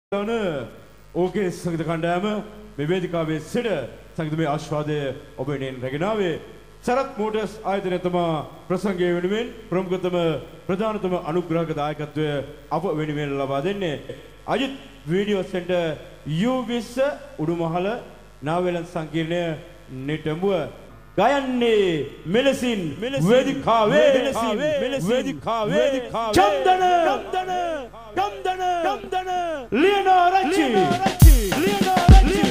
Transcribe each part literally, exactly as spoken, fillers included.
ඕකේ සංගීත කණ්ඩායම මේ වේදිකාවේ සිට සංගීතමය ආස්වාදය ඔබ වෙනුවෙන් රැගෙන ආවේ සරත් මෝටර්ස් ආයතනය තමා ප්‍රසංගය වෙනුවෙන් ප්‍රමුඛතම ප්‍රධානතම අනුග්‍රහක දායකත්වය අප වෙනුවෙන් ලබා දෙන්නේ අජිත් වීඩියෝ සෙන්ටර් යූ විස්ස උඩුමහල නාවලන් සංකීර්ණය නිටඹුව ගයන්නේ මෙලෙසින් වේදිකාවේ වේදිකාවේ චන්දන චන්දන චන්දන චන්දන ලියනාරච්චි ලියනාරච්චි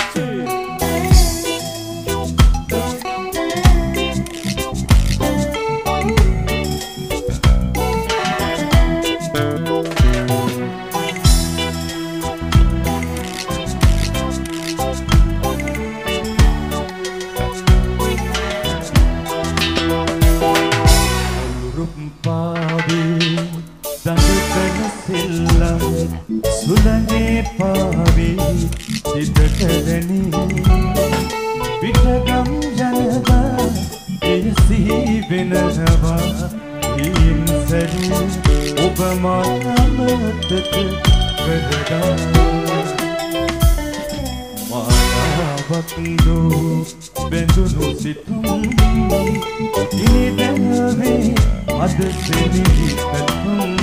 सुलने पावी चिदकरनी विठगम जनवा एसी बिनवा इन सरी उपमानमतक करदा मायावकिदो बेंदुनु सितुम इनी दवे अद सेनी कलुम